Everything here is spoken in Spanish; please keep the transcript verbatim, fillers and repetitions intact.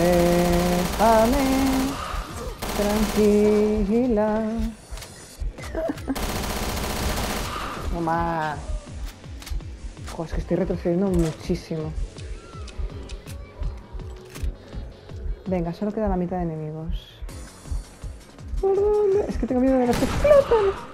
Déjame tranquila. No más. Joder, es que estoy retrocediendo muchísimo. Venga, solo queda la mitad de enemigos. ¿Por dónde? Es que tengo miedo de que se explotan.